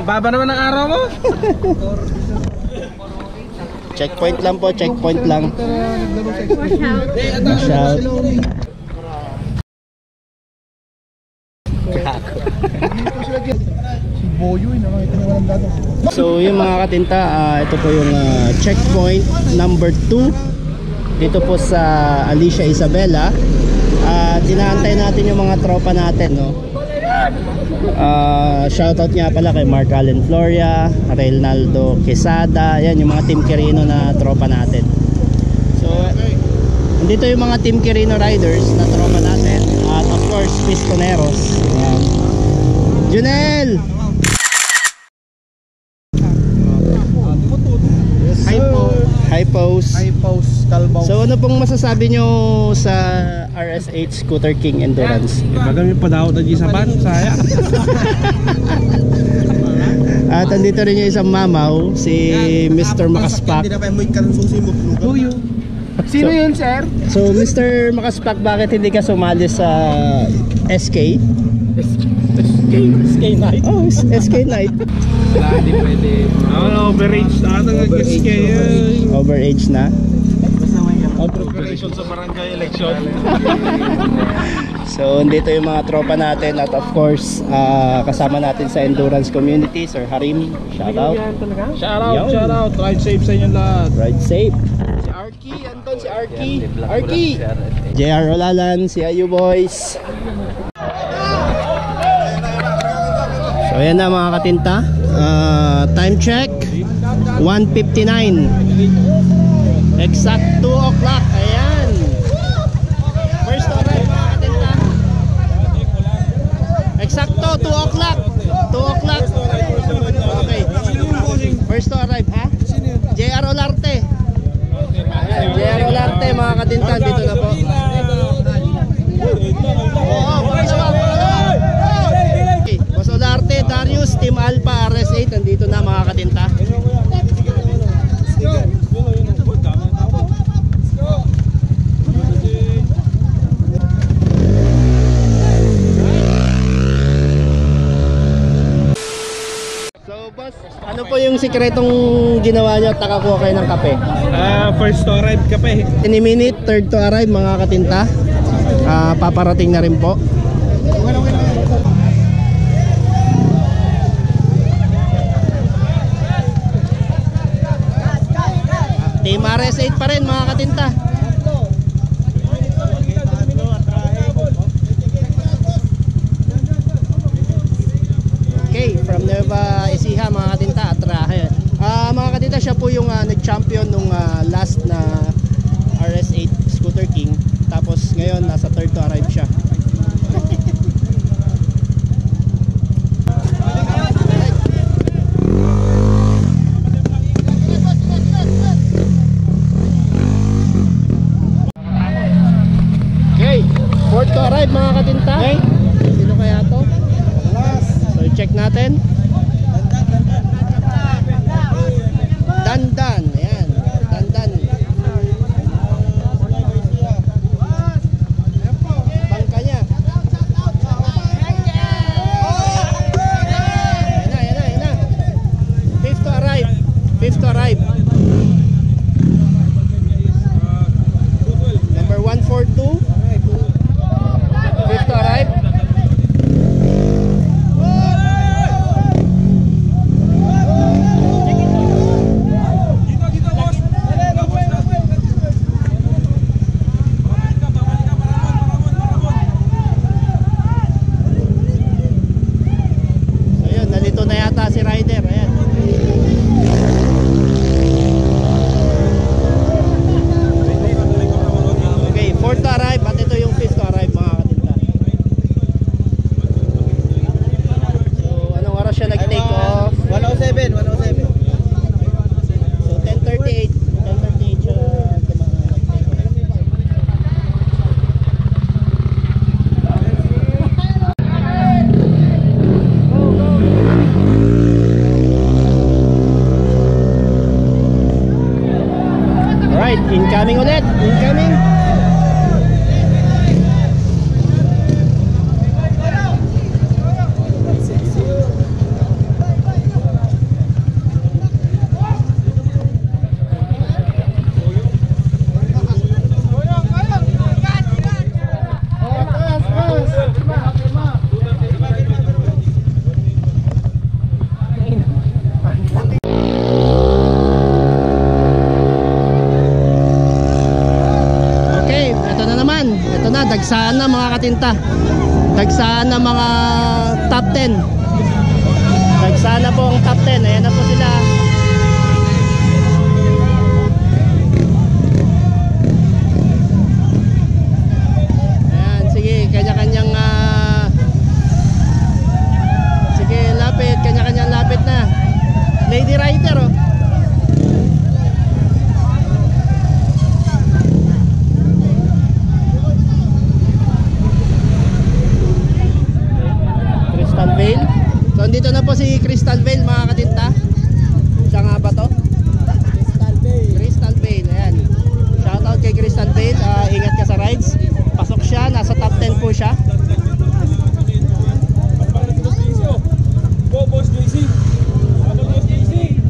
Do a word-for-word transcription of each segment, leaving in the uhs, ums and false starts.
baba naman ang araw mo. Checkpoint lang po, checkpoint lang. Wash out. So yung mga katinta, uh, ito po yung uh, checkpoint number two dito po sa Alicia Isabela. Uh, Tinaantay natin yung mga tropa natin, no? Uh, shoutout nga pala kay Mark Allen Floria, Reynaldo Quesada. Yan yung mga Team Quirino na tropa natin. So dito yung mga Team Quirino riders na tropa natin. At of course Pistoneros. Yan. Junel! Hi po. Hi Pose. Hi Pose Calbaw. So ano pong masasabi nyo sa R S eight Scooter King Endurance? Magamit pa daw na sa ban, saya. At andito rin yung isang mamaw, si Mister Makaspak. Sino yun, sir? So Mister Makaspak, bakit hindi ka sumali sa S K? S K Night. Oh, S K Night. Wala, hindi pwede. Oh, overage na ata ng S K. Overage na. Preparation sa barangay election. So dito yung mga tropa natin at of course uh, kasama natin sa endurance community, Sir Harim. Shout out. Shout out, shout out. Ride safe sa inyo lahat. Ride safe. Si Arky, andun si Arky. Arky. J R Olalan, si Ayu Boys. So ayan na mga katinta. Uh, time check one fifty-nine. Exact two o'clock. Ayan. First to arrive mga katinta. Exacto two o'clock. two o'clock. Okay. First to arrive, ha? J R Olarte. Ayan, J R Olarte mga katinta, dito na po. Oo, pangalawa, pangalawa. Okay. Boss Olarte, Darius, Team Alpha, R S eight, nandito na mga katinta. Ano po yung sikretong ginawa nyo at nakakuha kayo ng kape? Ah, first to arrive kape. Any minute, third to arrive mga katinta. uh, Paparating na rin po. Team R S eight pa rin mga katinta. Okay, from Nueva Ecija mga katinta, atrahe. Uh, mga katinta, siya po yung uh, nag-champion nung uh, last na R S eight Scooter King. Tapos ngayon nasa third to arrive siya. Okay, fourth to arrive mga katinta. Okay. Sino kaya to? So check natin. Dandan, ayan. Dandan. Bangka niya. Ayan na, ayan na, ayan na. Fifth to arrive. Fifth to arrive. Number one four two. Fifth to arrive. Si rider, ayan. Okay, fourth to arrive at ito yung fifth to arrive mga katinta. So, anong oras siya nag-take off? one oh seven, one oh seven. So, ten thirty-eight. ten thirty-eight siya nag-take off. Incoming ulit, incoming. katinta. Dagsaan na mga top ten. Dagsaan na po ang top ten. Ayan na po sila. Ayan, sige, kanya-kanyang uh, sige, lapit, kanya-kanyang lapit na. Lady Rider, oh. Crystal Vale. So andito na po si Crystal Vale, mga katinta. Siya nga ba to? Crystal Vale. Crystal Vale, ayan. Shoutout kay Crystal Vale. uh, Ingat ka sa rides. Pasok siya, nasa top ten po siya. Go Boss J C. Boss J C.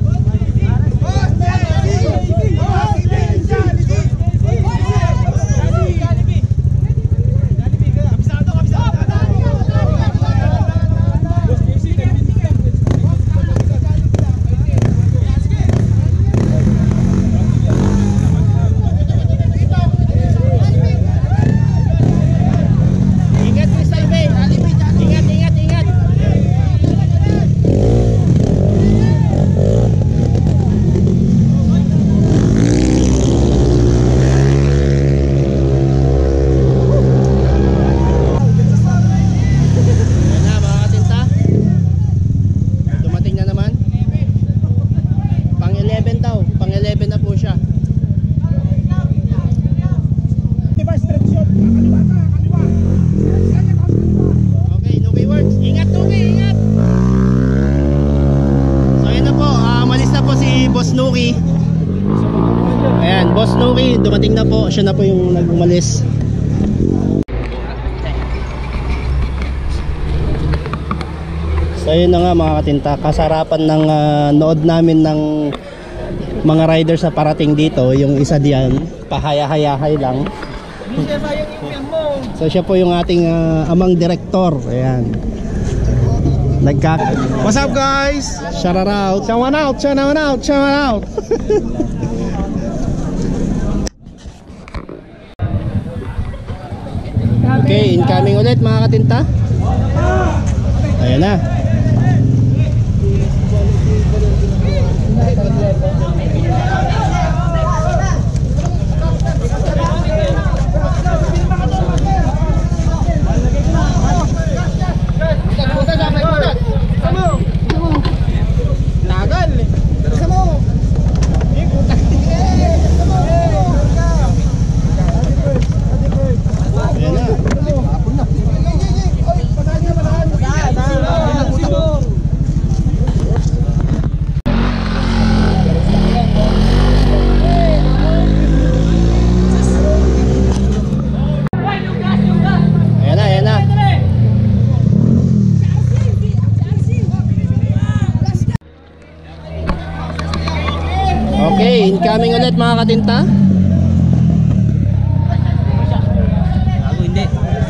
Ayan, Boss Nuki, dumating na po. Siya na po yung nag-umalis. So yun na nga mga katinta, kasarapan ng uh, nood namin ng mga riders na parating dito. Yung isa diyan, pahaya-hayahay lang. So siya po yung ating uh, amang direktor. Ayan, nagka... What's up guys? Shout out. Shout out, shout out, shout out. Okay, incoming ulit mga katinta. Ayan na. Okay, incoming ulit mga katinta. Ako hindi.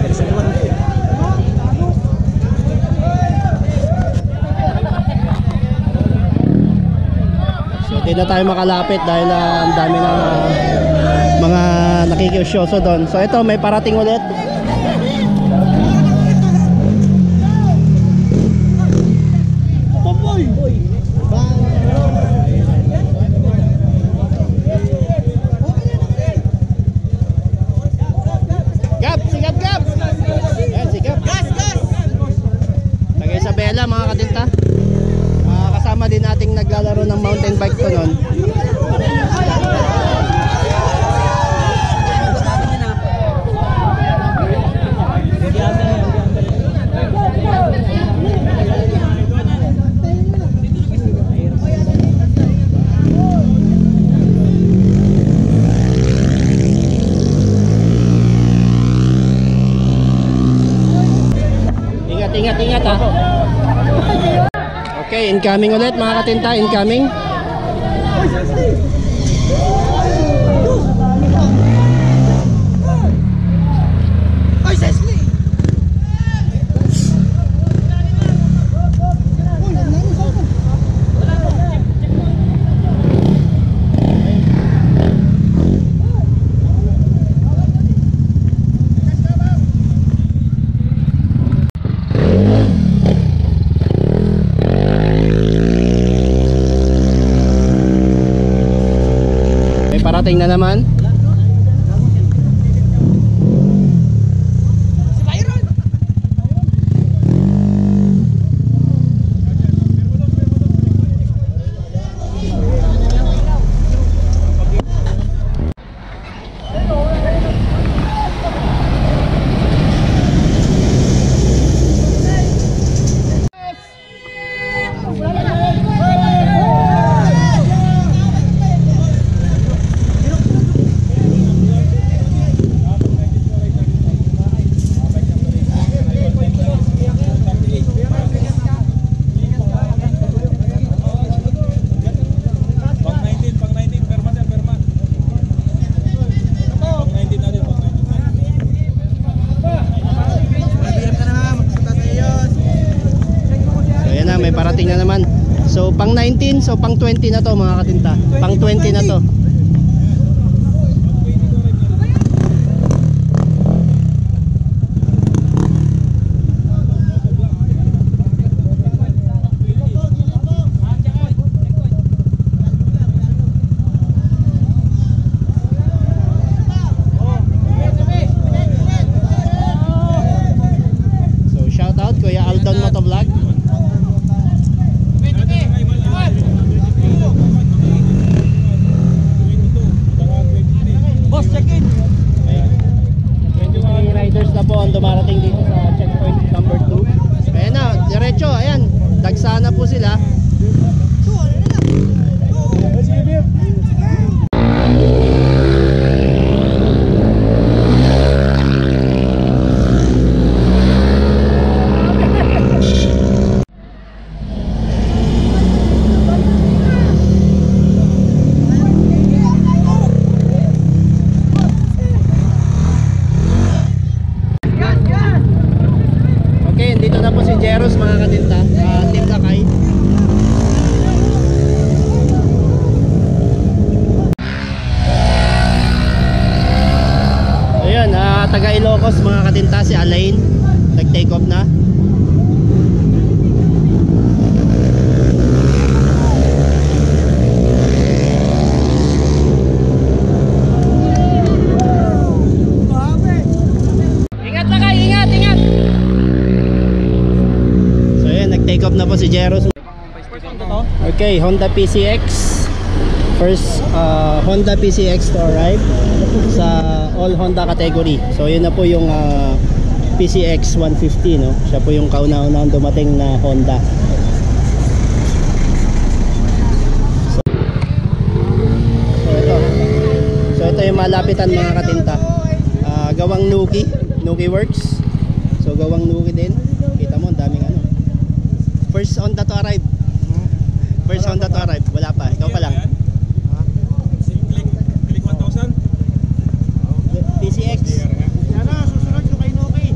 So di na tayo makalapit dahil uh, ang dami ng uh, mga nakikisyoso doon. So ito, may parating ulit. Mga katinta, uh, kasama din nating naglalaro ng mountain bike to nun. Ingat, ingat, ingat ha. Okay, incoming ulit mga katinta, incoming. parating na naman. May parating na naman. So pang nineteen, so pang twenty na to mga katinta. Pang twenty na to. So shout out Kuya Aldon Motovlog. Dumarating dito sa checkpoint number two. Ayan na, diretso, ayan. Dagsa na po sila. Dito na po si Jeros mga katinta, uh, Team Lakay. Ayan, uh, taga Ilocos mga katinta, si Alain nag-take off na. Ingat Lakay, ingat, ingat. Take off na po si Jeros. Okay, Honda P C X. First uh, Honda P C X to arrive sa all Honda category. So yun na po yung uh, P C X one fifty, no? Siya po yung kauna-unahang dumating na Honda. So, so ito. So ito yung malapitan mga katinta. Uh, gawang Nuki, Nuki Works. So gawang Nuki din. Kita mo, ang daming ano. First Honda to arrive. First Honda to arrive. Wala pa. Ikaw pa lang. Click, click one thousand. P C X. Sana susunod yung kay Noki.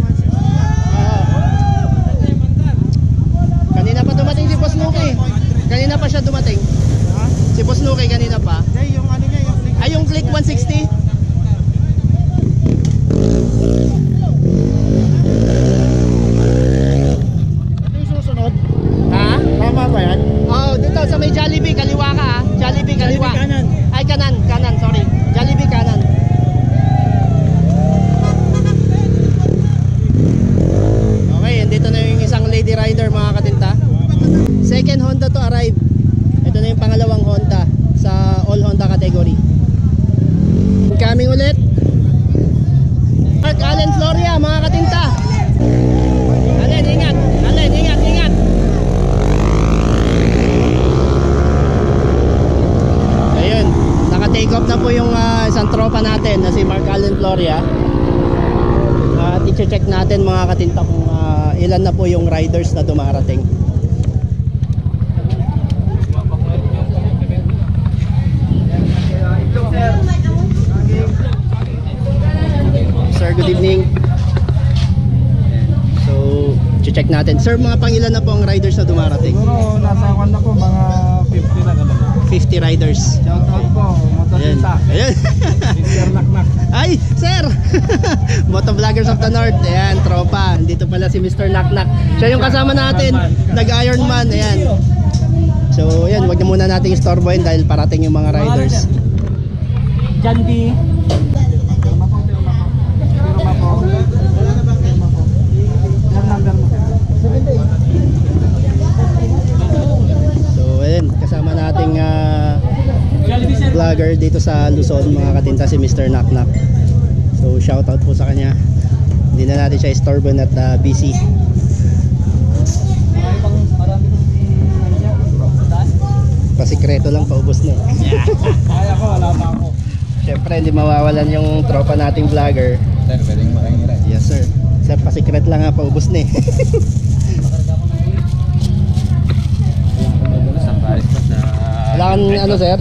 Kanina pa dumating si Boss Nuki. Kanina pa siya dumating. Si Boss Nuki kanina pa. Yung ano niya, yung click. Ay, yung Click one sixty. Tama ba yan? Oh, dito sa may Jollibee, kaliwa ka ah. Jollibee, kaliwa. Jollibee kanan. Ay, kanan, kanan, sorry. Jollibee kanan. Okay, dito na yung isang lady rider mga katinta. Second Honda to arrive. Ito na yung pangalawang Honda sa all Honda category. Coming ulit. Mark Allen Floria mga katinta. Allen, ingat. Allen, ingat, ingat. Ayun, naka-take off na po yung uh, isang tropa natin na si Mark Allen Floria. At uh, i-check natin mga katinta kung uh, ilan na po yung riders na dumarating. Sir, good evening. So, i-check natin. Sir, mga pangilan na po ang riders na dumarating? Siguro nasa kwan na po mga fifty na ganun. fifty riders. Shout out po, Motosita. Ayan. Mister Naknak. Ay, sir! Motovloggers of the North. Ayan, tropa. Dito pala si Mister Naknak. Siya yung kasama natin. Nag-Ironman. Ayan. So, ayan, wag na muna nating istorbohin dahil parating yung mga riders. John D. So ayun, kasama nating uh, vlogger dito sa Luzon mga katinta, si Mister Naknak. So shoutout po sa kanya. Hindi na natin siya istorbo at uh, busy. Pasikreto lang, paubos na. Kaya ko, wala pa ako. Siyempre hindi mawawalan yung tropa nating vlogger. Sir, pwedeng makingira. Yes sir. Sir, pasikret lang ha, paubos na eh. Wala kang ano sir?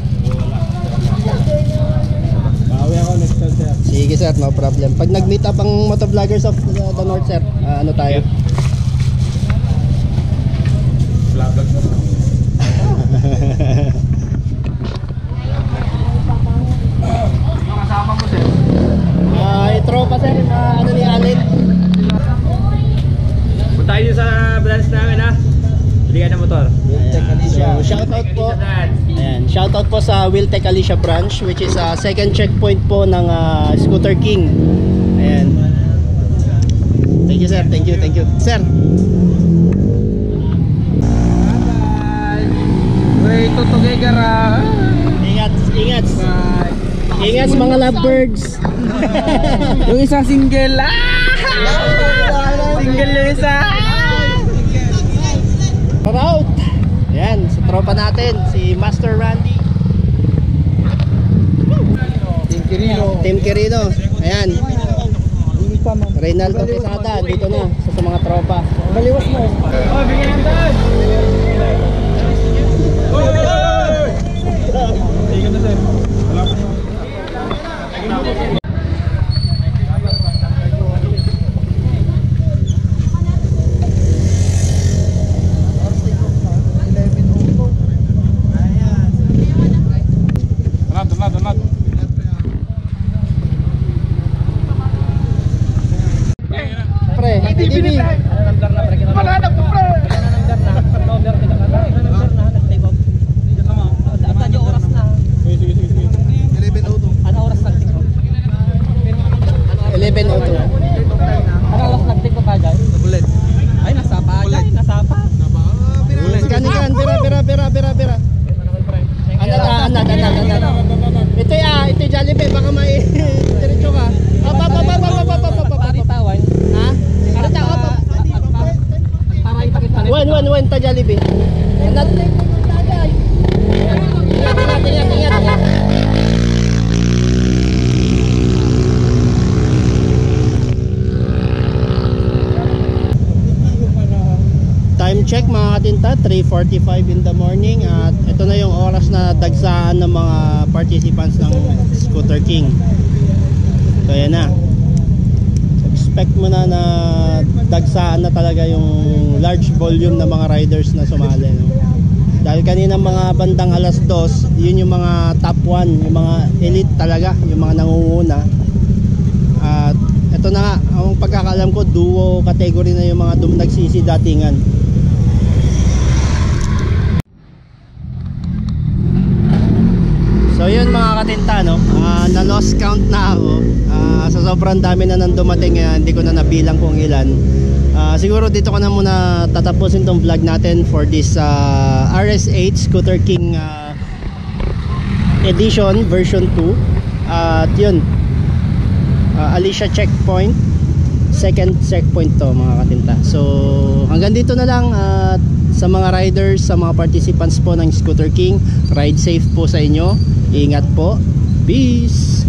Bawi ako next time, sir. Sige sir, no problem. Pag nag-meet up ang motovloggers of the, the North sir, ah, ano tayo? Vlog vlog na. Ano kasama mo, sir? Ah, uh, tropa sir, uh, ano ni Alin? Punta tayo sa branch namin ha. Bili ka ng motor. So, shoutout po. Ayan, shoutout po sa Wiltec Alicia branch, which is uh, second checkpoint po ng uh, Scooter King. Ayan. Thank you sir, thank you, thank you. Sir. Bye. Way to together. Ingat, ingat. Bye. Ingat mga lovebirds. Yung isa single. Ah! Single yung isa. Out. Ayan, sa tropa natin, si Master Randy. Team Quirino. Team Quirino. Ayan. Reynaldo Quesada, dito na sa, sa mga tropa. Baliwas mo. Oh, bigyan ng daan. Oy, oy, oy. Tingnan na, sir. Wala pa. Pre, T V. Malanap ko, pre. eleven oh two. Ano oras nagting ko pa dyan? Bullet. Ay, nasapa dyan, nasapa. Ikan, ikan, bira, bira, bira, bira, bira. Anad, anad, anad, anad. Ito ya, ito yung Jollibee, baka may diretso ka. Up, up, up, up, up, up, up, up, up. Paritawan. Ha? Arita, up, up. Para ipakita Wen, wen, wen, ta Jollibee. Anad. Ingat, ingat, ingat, ingat, ingat. Time check mga katinta, three forty-five in the morning at ito na yung oras na dagsaan ng mga participants ng Scooter King. So ayan na. Expect mo na na dagsaan na talaga yung large volume ng mga riders na sumali, no? Dahil kanina mga bandang alas dos, yun yung mga top one, yung mga elite talaga, yung mga nangunguna. At ito na nga, ang pagkakalam ko, duo category na yung mga dum nagsisi datingan. So yun mga katinta, no? Uh, na lost count na ako. Uh, sa sobrang dami na nang dumating, uh, hindi ko na nabilang kung ilan. Uh, siguro dito ko na muna tatapusin tong vlog natin for this uh, R S eight Scooter King uh, edition version two. Uh, at yun, uh, Alicia checkpoint, second checkpoint to mga katinta. So hanggang dito na lang. At uh, sa mga riders, sa mga participants po ng Scooter King, ride safe po sa inyo. Ingat po. Peace!